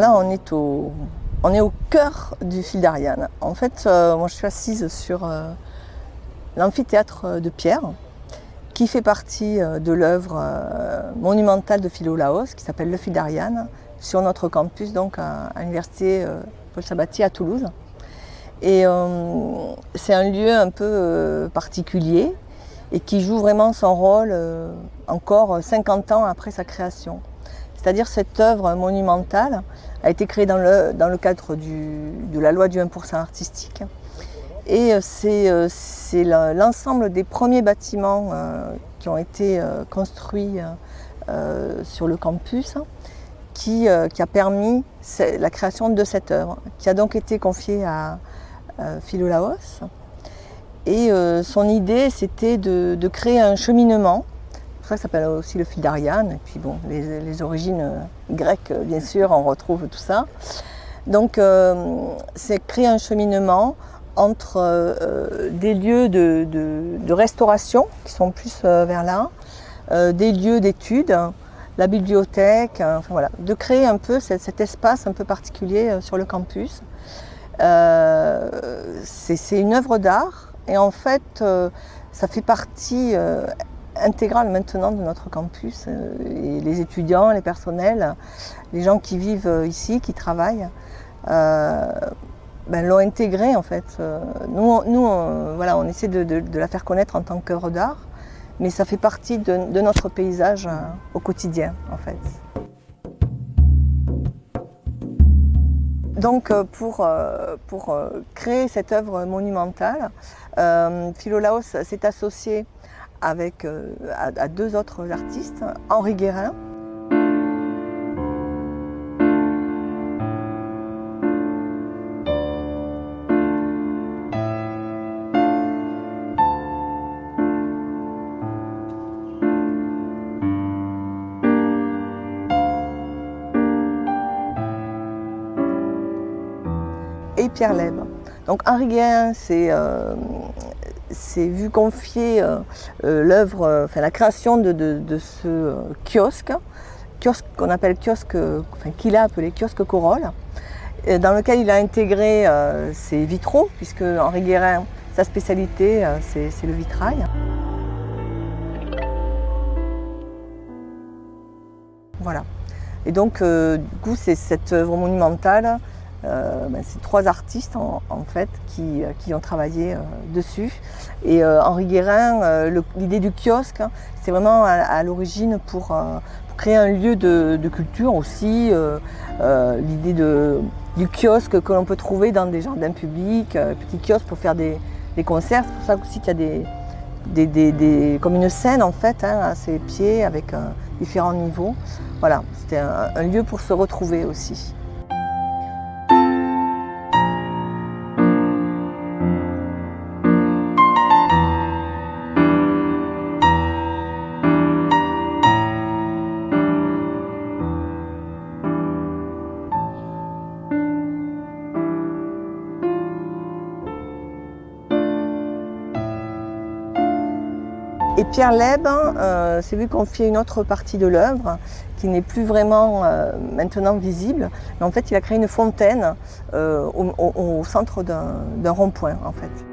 là, on est au cœur du fil d'Ariane. En fait, moi je suis assise sur l'amphithéâtre de pierre, qui fait partie de l'œuvre monumentale de Philolaos, qui s'appelle Le Fil d'Ariane, sur notre campus, donc à l'université Paul Sabatier à Toulouse. Et c'est un lieu un peu particulier et qui joue vraiment son rôle encore 50 ans après sa création. C'est-à-dire cette œuvre monumentale a été créée dans le cadre de la loi du 1% artistique. Et c'est l'ensemble des premiers bâtiments qui ont été construits sur le campus qui a permis la création de cette œuvre, qui a donc été confiée à Philolaos. Et son idée, c'était de créer un cheminement. C'est pour ça que ça s'appelle aussi le fil d'Ariane. Et puis bon, les origines grecques, bien sûr, on retrouve tout ça. Donc, c'est créer un cheminement entre des lieux de restauration, qui sont plus vers là, des lieux d'études, la bibliothèque, enfin voilà, de créer un peu cet espace un peu particulier sur le campus. C'est une œuvre d'art et en fait, ça fait partie intégrale maintenant de notre campus. Et les étudiants, les personnels, les gens qui vivent ici, qui travaillent, l'ont intégré en fait. Nous voilà, on essaie de la faire connaître en tant qu'œuvre d'art, mais ça fait partie de notre paysage au quotidien en fait. Donc pour créer cette œuvre monumentale, Philolaos s'est associé avec à deux autres artistes, Henri Guérin, et Pierre Leb. Donc Henri Guérin s'est vu confier l'œuvre, la création de ce kiosque qu'on appelle kiosque, qu'il a appelé kiosque Corolle, dans lequel il a intégré ses vitraux, puisque Henri Guérin, sa spécialité, c'est le vitrail. Voilà. Et donc, du coup, c'est cette œuvre monumentale. C'est trois artistes en fait qui ont travaillé dessus. Et Henri Guérin, l'idée du kiosque, c'est vraiment à l'origine pour créer un lieu de culture aussi. L'idée du kiosque que l'on peut trouver dans des jardins publics, petit kiosque pour faire des concerts. C'est pour ça aussi qu'il y a comme une scène en fait à ses pieds avec différents niveaux. Voilà, c'était un lieu pour se retrouver aussi. Et Pierre Leb s'est vu confier une autre partie de l'œuvre qui n'est plus vraiment maintenant visible. Mais en fait, il a créé une fontaine au centre d'un rond-point en fait.